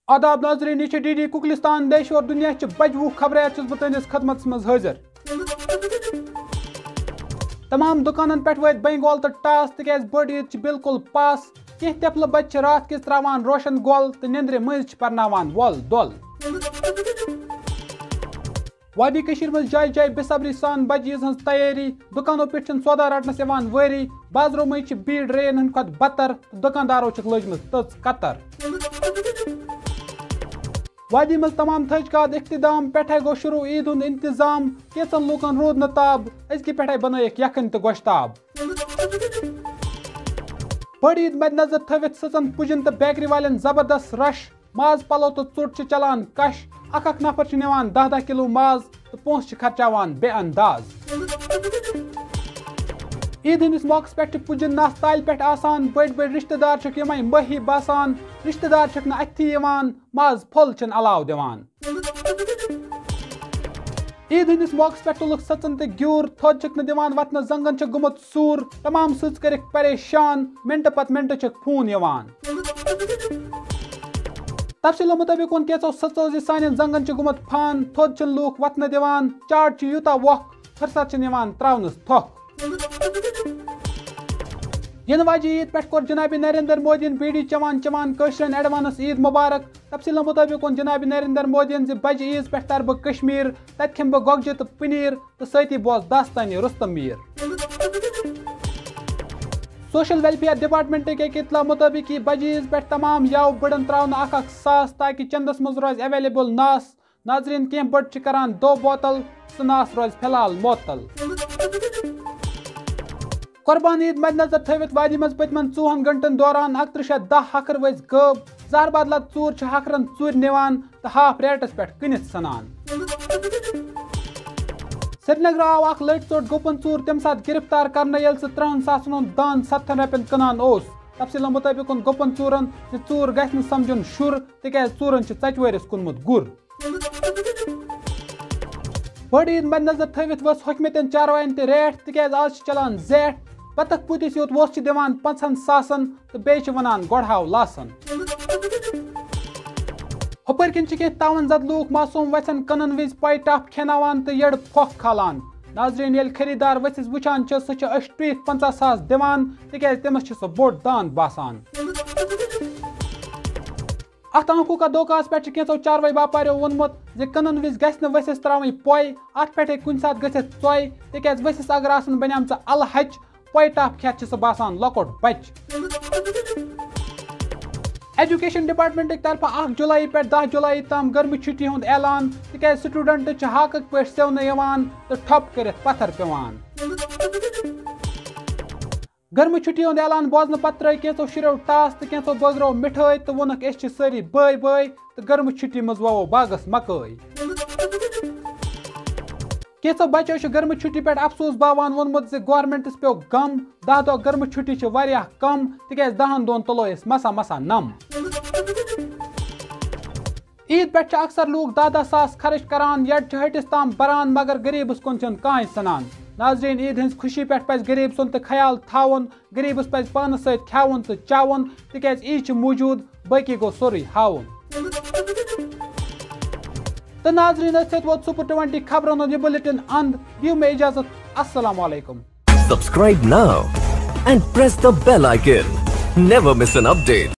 آداب ناظرین یہ ڈی ڈی ککلستان دیش اور دنیا چہ بجوہ خبرات چھس بہ تہندس خدمت مز حاضر تمام دکانن پہ وت بین گول تو ٹاس تکیاز بڑ عید بالکل پاس کی تفلہ بچہ رات کس تراوان روشن گول تو نندر مز پرناوان ول دول وادی کشیر مز جائے جائے بے صبری سان بج عیز ہز تیاری دکانوں پہ سودا رٹنس وری بازروں مز بھیڑ رین ہند کھت بدتر دکانداروں چھ لجمت تز قطر وادی مز تمام تھج کاد اختتام پٹھے گو شروع عید ہند انتظام کیچن لوکن رود نتاب ازکہ پٹھے بنائک یکھن تو گوشتاب بڑ عید مد نظر تھوت سچن پجن تو بیکری والن زبردست رش ماز پلو تو ژوٹ چلان کش اکھ نفر نوان 10 کلو ماز تو پونس خرچاوان بے انداز عید ہندس موقع پہ پجن نس تال پہ آسان بڑ بڑ رشتہ دار چھ یمے مہی باسان رشتہ دار چھ نا اتھی یوان ماز پھول چھ علاو دیوان عید ہندس موقع پہ تلک سچن تو گیور تھود چھ دیوان وتن زنگن چھ گمت سور تمام سچ کرک پریشان منٹ پت منٹ چھ فون یوان تفصیلوں مطابق ان کیسو سچو سان زنگن چھ گمت پھان تھود چھ لوک وتن دیوان چاٹ چھ یوتا وق فرست چھ نوان تراونس تھوک ین واجہ عید پہ کور جناب نریندر مودی بیڑی چوان چوان کشرن ایڈوانس عید مبارک تفصیلوں مطابق ان جناب نریندر مودی بجہ عیز پہ تر بہ کشمیر تت کھم بہ گوگجہ تو پنیر تو ستی بوز داستانی Rustam Mir social welfare department کے اطلاع مطابق یہ بجہ عیز پہ تمام یاو بڑن تراؤن اکھ ساس تاکہ چندس مز روز اویلیبل ناس ناظرین کی بڑ کران 2 بوتل سہ ناس روز فی الحال معطل قربان عید مد نظر تھوت وادی مز پتمن 24 گھنٹن دوران 1110 ہکر وز غب زہر بدلہ ژور چھ ہکرن ژور نوان تو ہاف ریٹس پہ کنت سنان سرینگر آو اخ لٹ ژوٹ گپن ژور تم سات گرفتار کرنے یل سہ 3 ساسن ہند دان 7 رۄپین کنان اوس تفصیلوں مطابق ان گپن ژورن ژور گژھِ نہٕ سمجھن شر تکیاز ژورن چھ ژتجوٲرِس کُنمُت گر بڑ عید مد نظر تھوت وس حکمتن چاروائن تہ ریٹ تکیاز آز چلان زیٹھ بطخ پوتس یوت ووس چھ دِوان 5 ساسن تو بیٚیہِ چھ ونان گۄڈٕ ہاو لاسن ہپٲرۍ کِنۍ چھ کینٛہہ تاون زد لوٗکھ معصوٗم وژھن کنن وز پاے ٹپ کھٮ۪ناوان تہٕ یڑٕ پھۄکھ کھالان ناظرین ییٚلہِ خریدار ؤژھِس وٕچھان چھِ سُہ چھُ أشٹرٛیٖتھ 50 ساس دِوان تِکیازِ تٔمِس چھُ سُہ بوٚڑ داند باسان اتھ آنکھوں کا دھوکاہس پٮ۪ٹھ چھِ کینٛژو چاروٲے باپاریو ووٚنمُت زِ کٕنن وِزِ گژھِ نہٕ ؤسِس تراوٕنۍ پۄے اتھ پٮ۪ٹھ ہیٚکہِ کُنہِ ساتہٕ گٔژھِتھ ژۄے تِکیازِ ؤسِس اگر آسن بنیمژٕ الہٕ ہچ پۄے ٹپ کھٮ۪تھ چھُ سُہ باسان لۄکُٹ بچہِ ایجوکیشن ڈپارٹمنٹ طرفہٕ 1 جولائی پٮ۪ٹھ 10 جولائی تام گرمہٕ چھُٹی ہُنٛد اعلان تِکیازِ سٹوڈنٹ چھِ ہاکٕکۍ پٲٹھۍ سیونہٕ یِوان تہٕ ٹھۄپ کٔرِتھ پتھر پیوان گرمہٕ چھُٹی ہُنٛد اعلان بوزنہٕ پتہٕ ترٲے کینٛژو شُرٮ۪و ٹاس تہٕ کینٛژو بٲگرو مِٹھٲے تہٕ ووٚنُکھ أسۍ چھِ سٲری بٲے بٲے تہٕ گرمہٕ چھُٹی منٛز ووو باغس مکٲے کینٛژو بچو چھِ گرمہٕ چھُٹی پٮ۪ٹھ افسوٗس باوان ووٚنمُت زِ گورمنٹس پیوٚو غم 10 دۄہ گرمہٕ چھُٹی چھِ واریاہ کم تِکیازِ 10 دۄہن تُلو أسۍ مسا مسا نم عید پٮ۪ٹھ چھِ اکثر لوٗکھ 10 ساس خرچ کران یڑ چھِ ہٹِس تام بران مگر غریٖبس کُن چھنہٕ کٕہٕنۍ سنان ناظرین عید ہٕنٛز خوشی پٮ۪ٹھ پزِ غریٖب سُنٛد تہِ خیال تھاوُن غریٖبس پزِ پانس سۭتۍ کھٮ۪وُن تہٕ چٮ۪وُن تِکیازِ عید چھِ موٗجوٗد باقٕے گوٚو سورُے ہاوُن تو ناظرین اتھ ووت سپر 20 خبرن ہُنٛد یہِ بُلٹن اند دِیِو مےٚ اجازت السلام علیکم Subscribe now and press the bell icon. Never miss an update.